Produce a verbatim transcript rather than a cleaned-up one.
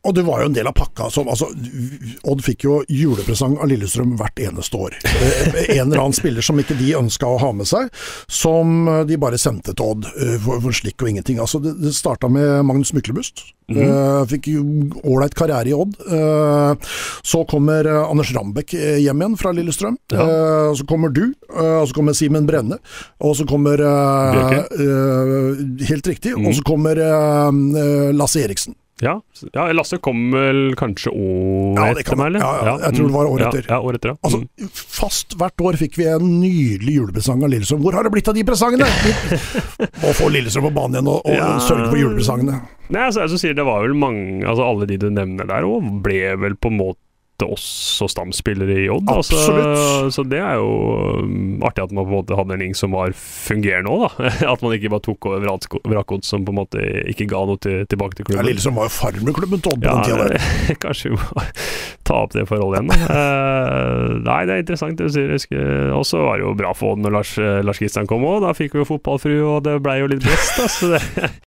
Og det var jo en del av pakka som, altså, Odd fikk jo julepresang av Lillestrøm hvert eneste år. En eller annen spiller som ikke de ønsket å ha med seg, som de bare sendte til Odd for, for slikk og ingenting. Altså, det, det startet med Magnus Myklebust. Mm-hmm. Fikk jo ålreit karriere i Odd. Så kommer Anders Rambekk hjem igjen fra Lillestrøm. Ja. Så kommer du, og så kommer Simen Brenne, og så kommer helt riktig, mm. og så kommer Lasse Eriksen. Ja, ja, Lasse kom vel kanskje året ja, etter meg, eller? Ja, ja, jeg tror det var året ja, etter. Ja, året etter, ja. Mm. Altså, fast hvert år fikk vi en nydelig julepresang av Lillestrøm. Hvor har det blitt av de presangene? Må få Lillestrøm på banen igjen og, og ja. sørge for julepresangene. Nei, altså, jeg sier det var vel mange, altså alle de du nevner der, og ble vel på en måte også stamspillere i Odd. Absolutt. Altså, så det er jo um, artig at man på en måte hadde en ring som var fungerende også, da. At man ikke bare tok over Vrakod som på en måte ikke ga noe til, tilbake til klubben. Ja, Lillestrøm var jo farmerklubben til Odd på ja, den tida der. Kanskje vi må ta opp det forholdet igjen. uh, nei, det er interessant det du sier. Og så var det jo bra for Odd når Lars, Lars Kristian kom også. Da fikk vi jo fotballfru, og det ble jo litt best. Da, så det